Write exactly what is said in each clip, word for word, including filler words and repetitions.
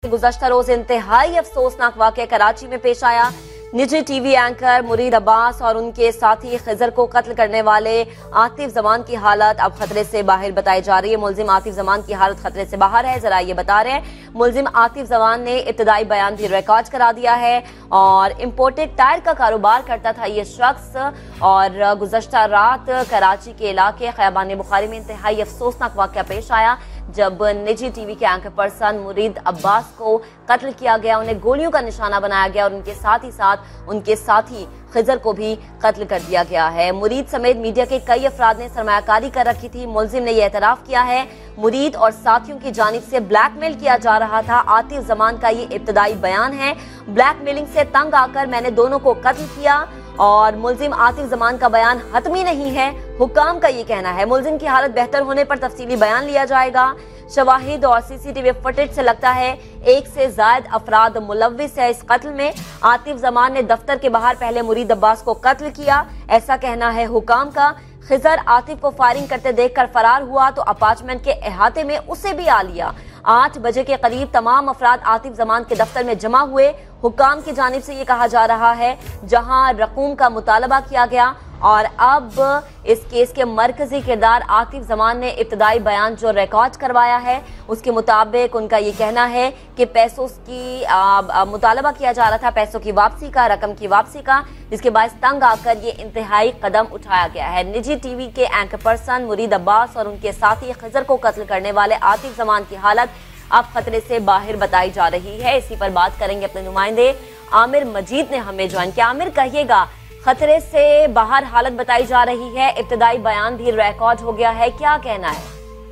गुज़श्ता रोज इंतहाई अफसोसनाक वाक़या कराची में पेश आया। निजी टीवी एंकर मुरीद अब्बास और उनके साथी खिजर को कत्ल करने वाले आतिफ जमान की हालत अब खतरे से बाहर बताई जा रही है। मुलजिम आतिफ जमान की हालत खतरे से बाहर है। जरा ये बता रहे हैं, मुलजिम आतिफ जमान ने इब्तदाई बयान भी रिकॉर्ड करा दिया है और इम्पोर्टेड टायर का कारोबार करता था ये शख्स। और गुज़श्ता रात कराची के इलाके खयाबान बुखारी में इंतहाई अफसोसनाक वाक़या पेश आया जब निजी टीवी के एंकर पर्सन मुरीद अब्बास को कत्ल किया गया। उन्हें गोलियों का निशाना बनाया गया और उनके साथ ही साथ उनके साथी खिजर को भी कत्ल कर दिया गया है। मुरीद समेत मीडिया के कई अफराद ने सरमायाकारी कर रखी थी। मुलजिम ने यह एतराफ किया है मुरीद और साथियों की जानिब से ब्लैकमेल किया जा रहा था। आतिफ जमान का ये इब्तदाई बयान है, ब्लैकमेलिंग से तंग आकर मैंने दोनों को कत्ल किया। और मुलजिम आतिफ जमान का बयान हतमी नहीं है, हुकाम का ये कहना है। मुलजिम की हालत बेहतर होने पर तफसीली बयान लिया जाएगा। शवाहिद और सीसीटीवी फुटेज से लगता है एक से ज्यादा अफराद मुलव्विस है इस कत्ल में। आतिफ जमान ने दफ्तर के बाहर पहले मुरीद अब्बास को कत्ल किया, ऐसा कहना है हुकाम का। खिजर आतिफ को फायरिंग करते देखकर फरार हुआ तो अपार्टमेंट के अहाते में उसे भी आ लिया। आठ बजे के करीब तमाम अफराद आतिफ जमान के दफ्तर में जमा हुए। हुकाम की जानिब से ये कहा जा रहा है जहां रकूम का मुतालबा किया गया और अब इस केस के मरकजी किरदार आतिफ जमान ने इब्तदाई बयान जो रिकॉर्ड करवाया है उसके मुताबिक उनका ये कहना है कि पैसों की आ, आ, मुतालबा किया जा रहा था, पैसों की वापसी का, रकम की वापसी का, जिसके बायस तंग आकर ये इंतहाई कदम उठाया गया है। निजी टीवी के एंकर पर्सन मुरीद अब्बास और उनके साथी खिजर को कत्ल करने वाले आतिफ जमान की हालत अब खतरे से बाहर बताई जा रही है। इसी पर बात करेंगे अपने नुमाइंदे आमिर मजीद ने हमें ज्वाइन किया। आमिर, कहिएगा, खतरे से बाहर हालत बताई जा रही है, इब्तदाई बयान भी रिकॉर्ड हो गया है, क्या कहना है?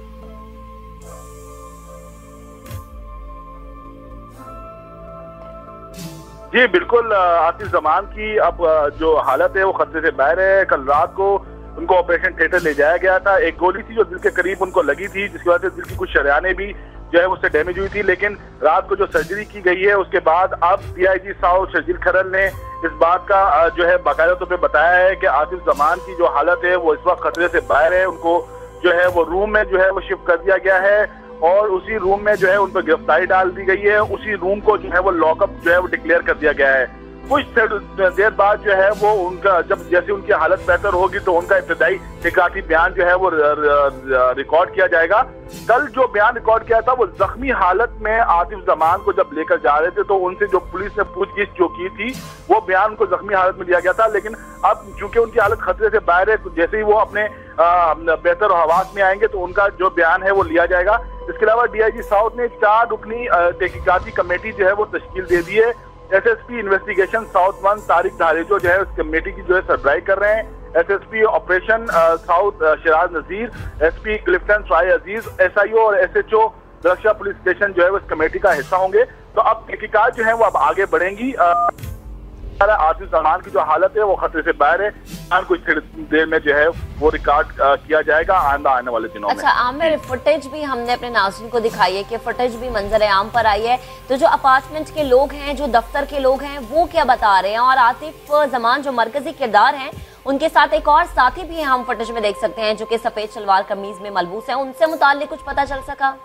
जी बिल्कुल, आतिफ जमान की अब जो हालत है वो खतरे से बाहर है। कल रात को उनको ऑपरेशन थिएटर ले जाया गया था। एक गोली थी जो दिल के करीब उनको लगी थी, जिसकी वजह से दिल की कुछ शरियानें भी जो है उससे डैमेज हुई थी। लेकिन रात को जो सर्जरी की गई है उसके बाद अब डीआईजी साउथ शर्जील खरल ने इस बात का जो है बाकायदा तौर पे बताया है कि आतिफ जमान की जो हालत है वो इस वक्त खतरे से बाहर है। उनको जो है वो रूम में जो है वो शिफ्ट कर दिया गया है और उसी रूम में जो है उन पर गिरफ्तारी डाल दी गई है। उसी रूम को जो है वो लॉकअप जो है वो डिक्लेयर कर दिया गया है। कुछ देर बाद जो है वो उनका जब जैसे उनकी हालत बेहतर होगी तो उनका इब्तदाई निकाती बयान जो है वो रिकॉर्ड किया जाएगा। कल जो बयान रिकॉर्ड किया था वो जख्मी हालत में आतिफ जमान को जब लेकर जा रहे थे तो उनसे जो पुलिस ने पूछगिछ जो की थी वो बयान उनको जख्मी हालत में दिया गया था। लेकिन अब चूंकि उनकी हालत खतरे से बाहर है तो जैसे ही वो अपने बेहतर हवास में आएंगे तो उनका जो बयान है वो लिया जाएगा। इसके अलावा डीआईजी साउथ ने चार रुकनी तहकीकाती कमेटी जो है वो तश्कील दे दी है। SSP investigation south one Tariq Dharejo जो है उस कमेटी की जो है सरबराही कर रहे हैं। SSP operation south Shiraz Nazir, SP Clifton ट्राई अजीज, एसआईओ और एसएचओ रक्षा पुलिस स्टेशन जो है उस कमेटी का हिस्सा होंगे। तो अब तहकीकात जो है वो अब आगे बढ़ेंगी। आतिफ जमान की जो हालत है वो खतरे से बाहर है, कुछ देर में जो है वो रिकॉर्ड किया जाएगा आइंदा आने वाले दिनों में। अच्छा आमिर, फुटेज भी हमने अपने नाज़रीन को दिखाई है कि फुटेज भी मंजर आम पर आई है, तो जो अपार्टमेंट के लोग हैं, जो दफ्तर के लोग हैं, वो क्या बता रहे हैं? और आतिफ जमान जो मरकजी किरदार हैं उनके साथ एक और साथी भी हम फुटेज में देख सकते हैं जो कि सफेद शलवार कमीज में मलबूस है, उनसे मुताल्लिक कुछ पता चल सका?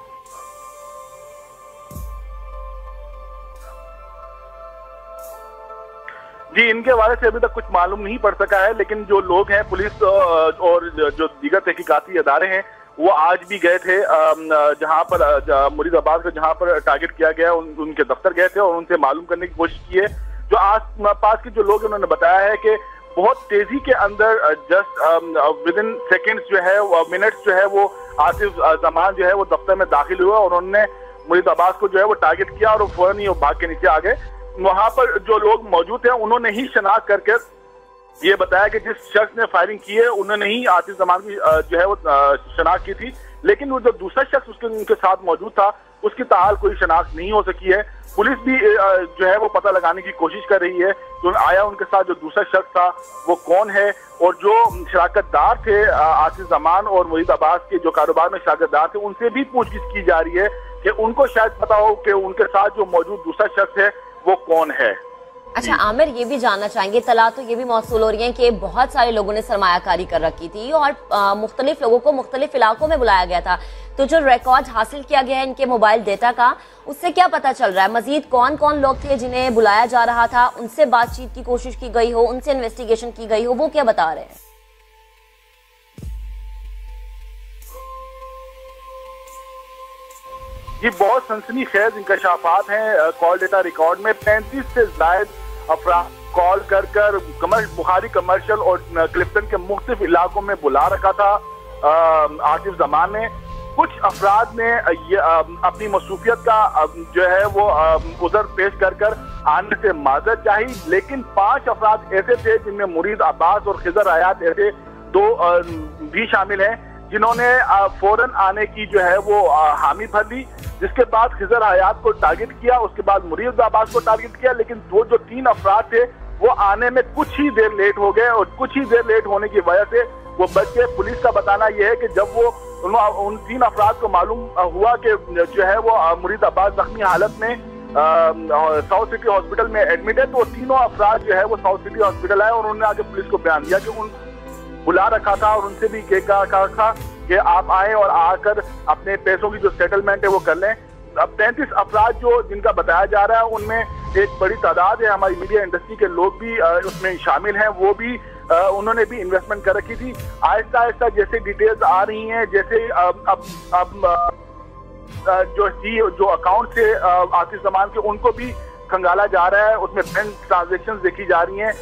जी, इनके हवाले से अभी तक कुछ मालूम नहीं पड़ सका है, लेकिन जो लोग हैं पुलिस और जो दीगर तहकीकाती अदारे हैं वो आज भी गए थे जहां पर मुरीद अब्बास को जहां पर टारगेट किया गया उन, उनके दफ्तर गए थे और उनसे मालूम करने की कोशिश की है। जो आस पास के जो लोग उन्होंने बताया है कि बहुत तेजी के अंदर जस्ट विद इन सेकेंड्स जो है मिनट्स जो है वो आतिफ जमान जो है वो दफ्तर में दाखिल हुआ और उन्होंने मुरीद अब्बास को जो है वो टारगेट किया और फौरन ही भाग के नीचे आ गए। वहां पर जो लोग मौजूद हैं उन्होंने ही शनाख्त करके ये बताया कि जिस शख्स ने फायरिंग की है उन्होंने ही आतिफ जमान की जो है वो शनाख्त की थी, लेकिन वो जो दूसरा शख्स उसके उनके साथ मौजूद था उसकी ताहाल कोई शनाख्त नहीं हो सकी है। पुलिस भी जो है वो पता लगाने की कोशिश कर रही है जो आया उनके साथ जो दूसरा शख्स था वो कौन है, और जो शराकतदार थे आतिफ जमान और मुरीद अब्बास के जो कारोबार में शराकतदार थे उनसे भी पूछगिछ की जा रही है कि उनको शायद पता हो कि उनके साथ जो मौजूद दूसरा शख्स है वो कौन है। अच्छा आमिर, ये भी जानना चाहेंगे, तला तो ये भी मौसूल हो रही है कि बहुत सारे लोगों ने सरमायाकारी कर रखी थी और आ, मुख्तलिफ लोगों को मुख्तलिफ इलाकों में बुलाया गया था, तो जो रिकॉर्ड हासिल किया गया है इनके मोबाइल डेटा का, उससे क्या पता चल रहा है? मजीद कौन कौन लोग थे जिन्हें बुलाया जा रहा था, उनसे बातचीत की कोशिश की गई हो, उनसे इन्वेस्टिगेशन की गई हो, वो क्या बता रहे हैं? ये बहुत सनसनीखेज इंकशाफात हैं। कॉल डेटा रिकॉर्ड में पैंतीस से ज्यादा अफराद कॉल कर कर बुखारी कमर्शियल और क्लिफ्टन के मुख्तलिफ इलाकों में बुला रखा था आतिफ जमान ने। कुछ अफराद ने ये अपनी मसूफियत का जो है वो उधर पेश कर कर आने से माजरत चाही, लेकिन पांच अफराद ऐसे थे जिनमें मुरीद अब्बास और खिजर हयात ऐसे दो भी शामिल हैं जिन्होंने फौरन आने की जो है वो हामी भर ली, जिसके बाद खिजर हयात को टारगेट किया, उसके बाद मुरीद अब्बास को टारगेट किया, लेकिन वो जो तीन अफराद थे वो आने में कुछ ही देर लेट हो गए और कुछ ही देर लेट होने की वजह से वो बच गए। पुलिस का बताना यह है कि जब वो उन, उन तीन अफराद को मालूम हुआ कि जो है वो मुरीद अब्बास जख्मी हालत में साउथ सिटी हॉस्पिटल में एडमिट है, तो तीनों अफराद जो है वो साउथ सिटी हॉस्पिटल आए और उन्होंने आगे पुलिस को बयान दिया कि उन बुला रखा था और उनसे भी कहा था कि आप आए और आकर अपने पैसों की जो सेटलमेंट है वो कर लें। अब पैंतीस अफराद जो जिनका बताया जा रहा है उनमें एक बड़ी तादाद है, हमारी मीडिया इंडस्ट्री के लोग भी उसमें शामिल हैं, वो भी उन्होंने भी इन्वेस्टमेंट कर रखी थी। आहिस्ता आहिस्ता जैसे डिटेल्स आ रही हैं, जैसे अब अब जो थी जो अकाउंट से आतिफ जमान के उनको भी खंगाला जा रहा है, उसमें बैंक ट्रांजेक्शन देखी जा रही हैं।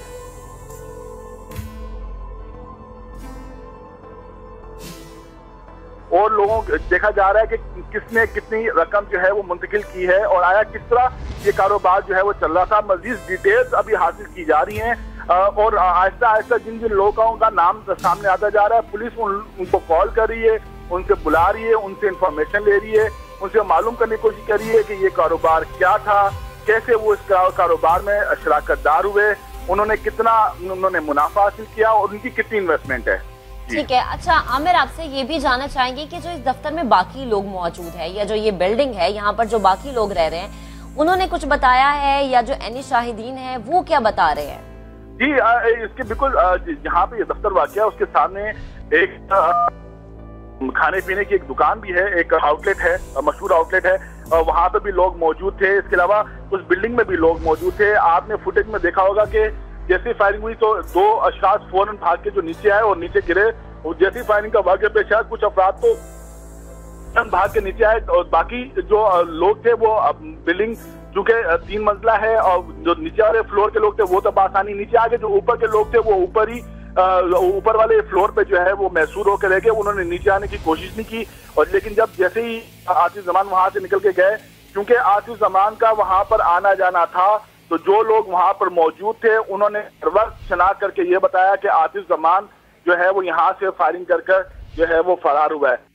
और लोगों देखा जा रहा है कि किसने कितनी रकम जो है वो मुंतकिल की है और आया किस तरह ये कारोबार जो है वो चल रहा था। मजीद डिटेल्स अभी हासिल की जा रही हैं और आहिस्ता आहिस्ता जिन जिन लोगों का नाम सामने आता जा रहा है, पुलिस उन, उनको कॉल कर रही है, उनसे बुला रही है, उनसे इंफॉर्मेशन ले रही है, उनसे मालूम करने की कोशिश कर रही है कि ये कारोबार क्या था, कैसे वो इस कारोबार में शराकतदार हुए, उन्होंने कितना उन्होंने मुनाफा हासिल किया और उनकी कितनी इन्वेस्टमेंट है। ठीक है। अच्छा आमिर, आपसे ये भी जानना चाहेंगे कि जो इस दफ्तर में बाकी लोग मौजूद है या जो ये बिल्डिंग है यहाँ पर जो बाकी लोग रह रहे हैं, उन्होंने कुछ बताया है या जो एनी शाहिदीन है वो क्या बता रहे हैं? जी इसके बिल्कुल जहाँ पे ये दफ्तर वाक़या है उसके सामने एक खाने पीने की एक दुकान भी है, एक आउटलेट है, मशहूर आउटलेट है, वहाँ पे भी लोग मौजूद थे। इसके अलावा उस बिल्डिंग में भी लोग मौजूद थे। आपने फुटेज में देखा होगा कि जैसे फायरिंग हुई तो दो अशखास फौरन भाग के जो नीचे आए और नीचे गिरे, और जैसी फायरिंग का वाक़या पेश आया कुछ अफराद तो भाग के नीचे आए और बाकी जो लोग थे वो बिल्डिंग चूंकि तीन मंजिला है और जो नीचे वाले फ्लोर के लोग थे वो तो आसानी नीचे आ गए, जो ऊपर के लोग थे वो ऊपर ही ऊपर वाले फ्लोर पे जो है वो महसूर होकर रह गए, उन्होंने नीचे आने की कोशिश नहीं की। और लेकिन जब जैसे ही आतिफ जमान वहां से निकल के गए, क्योंकि आतिफ जमान का वहां पर आना जाना था, तो जो लोग वहां पर मौजूद थे उन्होंने हर वक्त शनाख्त करके ये बताया कि आतिफ जमान जो है वो यहाँ से फायरिंग कर कर जो है वो फरार हुआ है।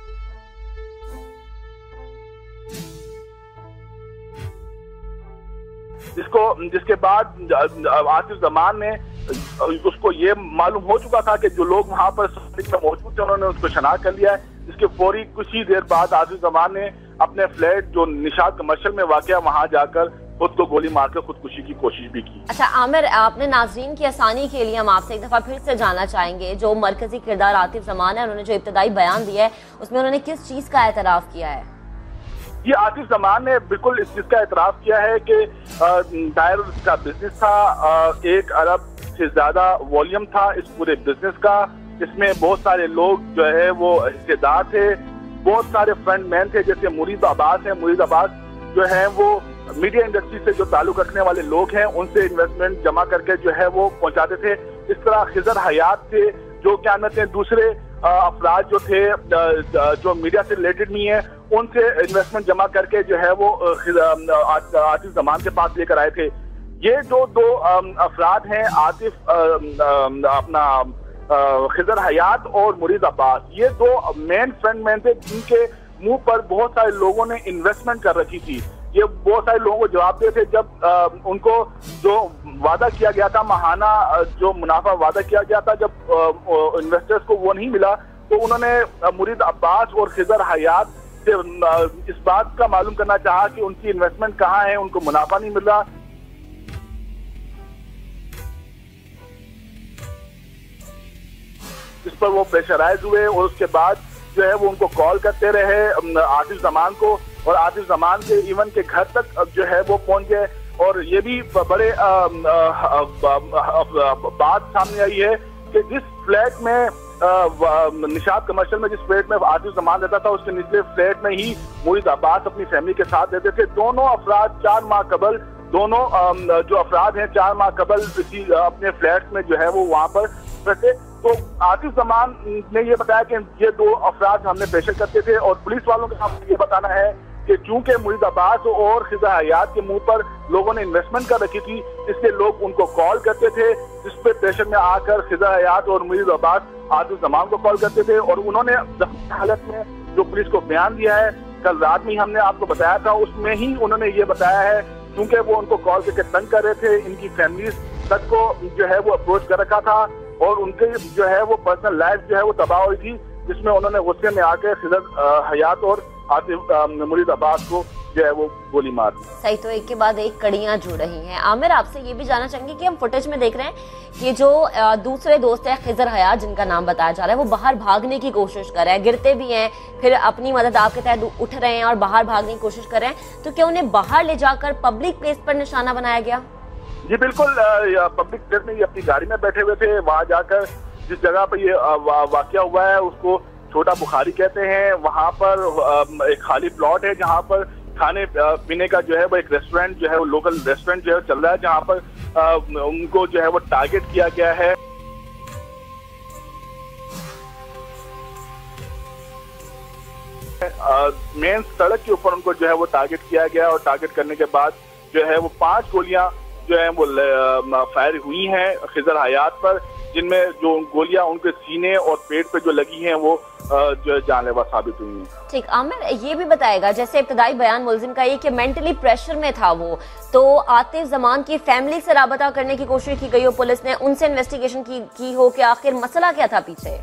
जिसको जिसके बाद आतिफ जमान ने उसको ये मालूम हो चुका था कि जो लोग वहां पर मौजूद थे उन्होंने उसको शनाख्त कर लिया है। जिसके फौरी कुछ ही देर बाद आतिफ जमान ने अपने फ्लैट जो निशात कमर्शियल में वाक़या वहां जाकर खुद को गोली मारकर खुदकुशी की कोशिश भी की। अच्छा आमिर, आपने नाजरीन की आसानी के लिए हम आपसे एक दफा फिर से जानना चाहेंगे, जो मरकजी किरदार आतिफ जमान है, उन्होंने जो इब्तदाई बयान दिया है उसमें उन्होंने किस चीज का एतराफ किया है? ये आतिफ जमान ने बिल्कुल इस चीज का एतराफ किया है कि टायर का बिजनेस था, एक अरब से ज्यादा वॉल्यूम था इस पूरे बिजनेस का, इसमें बहुत सारे लोग जो है वो हिस्सेदार थे, बहुत सारे फ्रंट मैन थे, जैसे मुरीद अब्बास है। मुरीद अब्बास जो है वो मीडिया इंडस्ट्री से जो ताल्लुक रखने वाले लोग हैं उनसे इन्वेस्टमेंट जमा करके जो है वो पहुंचाते थे। इस तरह खिजर हयात थे जो क्या कहते हैं दूसरे अफराद जो थे जो मीडिया से रिलेटेड नहीं है, उनसे इन्वेस्टमेंट जमा करके जो है वो आतिफ जमान के पास लेकर आए थे। ये जो दो अफराद हैं, आतिफ अपना खिजर हयात और मुरीद अब्बास, ये दो मेन फ्रंट मैन थे जिनके मुंह पर बहुत सारे लोगों ने इन्वेस्टमेंट कर रखी थी। ये बहुत सारे लोगों को जवाब दे थे जब आ, उनको जो वादा किया गया था, माहाना जो मुनाफा वादा किया गया था, जब इन्वेस्टर्स को वो नहीं मिला तो उन्होंने मुरीद अब्बास और खिजर हयात से इस बात का मालूम करना चाहा कि उनकी इन्वेस्टमेंट कहाँ है, उनको मुनाफा नहीं मिल रहा। इस पर वो प्रेशराइज हुए और उसके बाद जो है वो उनको कॉल करते रहे आतिफ जमान को, और आतिफ जमान के इवन के घर तक जो है वो पहुंच गए। और ये भी बड़े आ, आ, आ, आ, आ, बात सामने आई है कि जिस फ्लैट में निशात कमर्शियल में जिस फ्लैट में आतिफ जमान रहता था, उसके निचले फ्लैट में ही मुरीद अब्बास अपनी फैमिली के साथ रहते थे। दोनों अफराद चार माह कबल दोनों जो अफराद हैं चार माह कबल इसी अपने फ्लैट में जो है वो वहाँ पर रहते। तो आतिफ जमान ने ये बताया कि ये दो अफराद हमने प्रेशर करते थे, और पुलिस वालों का ये बताना है कि चूंकि मुरीद अब्बास और खिजा हयात के मुंह पर लोगों ने इन्वेस्टमेंट कर रखी थी, इसलिए लोग उनको कॉल करते थे, जिस पे प्रेशर में आकर खिजा हयात और मुरीद अब्बास आतिफ जमान को कॉल करते थे। और उन्होंने जख्मी हालत में जो पुलिस को बयान दिया है, कल रात में हमने आपको बताया था, उसमें ही उन्होंने ये बताया है क्योंकि वो उनको कॉल करके तंग कर रहे थे, इनकी फैमिली तक को जो है वो अप्रोच कर रखा था, और उनके जो है वो पर्सनल लाइफ जो है वो तबाह हुई थी, जिसमें उन्होंने गुस्से में आकर खिजा हयात और आतिफ मुरीद अब्बास को जो है वो गोली मार दी। सही, तो एक के बाद एक कड़ियां जुड़ रही हैं। आमिर, आपसे ये भी जानना चाहेंगे कि हम फुटेज में देख रहे हैं कि जो दूसरे दोस्त है खिजर हयात, जिनका नाम बताया जा रहा है, वो बाहर भागने की कोशिश कर रहे हैं, गिरते भी हैं, फिर अपनी मदद आपके तहत उठ रहे हैं और बाहर भागने की कोशिश कर रहे हैं। तो क्या उन्हें बाहर ले जाकर पब्लिक प्लेस पर निशाना बनाया गया? जी बिल्कुल, पब्लिक प्लेस में ये अपनी गाड़ी में बैठे हुए थे। वहां जाकर जिस जगह पर ये वाकया हुआ है उसको छोटा बुखारी कहते हैं। वहां पर एक खाली प्लॉट है जहां पर खाने पीने का जो है वो एक रेस्टोरेंट जो है वो लोकल रेस्टोरेंट जो है चल रहा है, जहां पर उनको जो है वो टारगेट किया गया है। मेन सड़क के ऊपर उनको जो है वो टारगेट किया गया, और टारगेट करने के बाद जो है वो पांच गोलियां जो है वो फायर हुई हैं खिजर हयात पर, जिनमें जो गोलियां उनके सीने और पेट पे जो लगी हैं वो जो जानलेवा साबित हुई हैं। ठीक, आमिर ये भी बताएगा, जैसे इब्तदाई बयान मुलजिम का ये कि मेंटली प्रेशर में था वो, तो आतिफ जमान की फैमिली से राबता करने की कोशिश की गई हो, पुलिस ने उनसे इन्वेस्टिगेशन की, की हो कि आखिर मसला क्या था पीछे?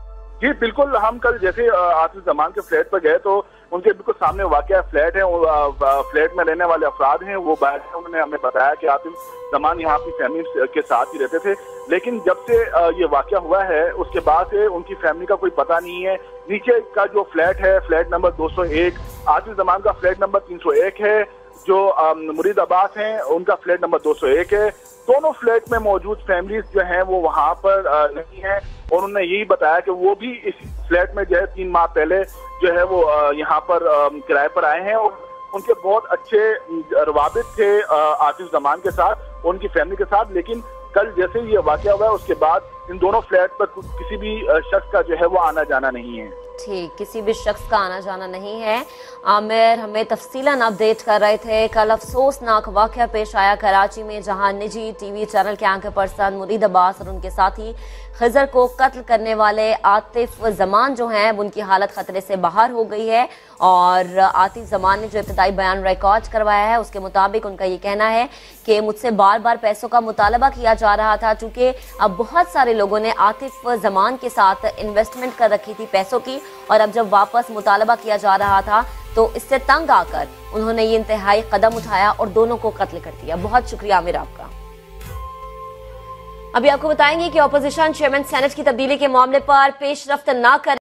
जी बिल्कुल, हम कल जैसे आतिफ जमान के फ्लैट पर गए तो उनके बिल्कुल सामने वाकया फ्लैट है, फ्लैट में रहने वाले अफराद हैं, वो बाहर हैं। उन्होंने हमें बताया कि आतिफ जमान यहाँ अपनी फैमिली के साथ ही रहते थे, लेकिन जब से ये वाकया हुआ है उसके बाद से उनकी फैमिली का कोई पता नहीं है। नीचे का जो फ्लैट है, फ्लैट नंबर दो सौ एक, आतिफ जमान का फ्लैट नंबर तीन सौ एक है, जो मुरीद अब्बास हैं उनका फ्लैट नंबर दो सौ एक है। दोनों फ्लैट में मौजूद फैमिलीज जो हैं वो वहाँ पर नहीं है, और उन्होंने यही बताया कि वो भी इस फ्लैट में जो है तीन माह पहले जो है वो यहाँ पर किराए पर आए हैं, और उनके बहुत अच्छे रवाबित थे आतिफ जमान के साथ, उनकी फैमिली के साथ। लेकिन कल जैसे ये वाकया हुआ है उसके बाद इन दोनों फ्लैट पर किसी भी शख्स का जो है वो आना जाना नहीं है। ठीक, किसी भी शख्स का आना जाना नहीं है। आमिर हमें तफसीलन अपडेट कर रहे थे। कल अफसोसनाक वाकया पेश आया कराची में, जहां निजी टीवी चैनल के एंकर पर्सन मुरीद अब्बास और उनके साथी खिजर को कत्ल करने वाले आतिफ जमान जो हैं उनकी हालत खतरे से बाहर हो गई है। और आतिफ जमान ने जो इब्तदाई बयान रिकॉर्ड करवाया है उसके मुताबिक उनका ये कहना है कि मुझसे बार बार पैसों का मुतालबा किया जा रहा था, चूंकि अब बहुत सारे लोगों ने आतिफ जमान के साथ इन्वेस्टमेंट कर रखी थी पैसों की, और अब जब वापस मुतालबा किया जा रहा था तो इससे तंग आकर उन्होंने ये इंतहाई कदम उठाया और दोनों को कत्ल कर दिया। बहुत शुक्रिया आमिर आपका। अभी आपको बताएंगे कि ऑपोजिशन चेयरमैन सेनेट की तब्दीली के मामले पर पेशरफ्त न कर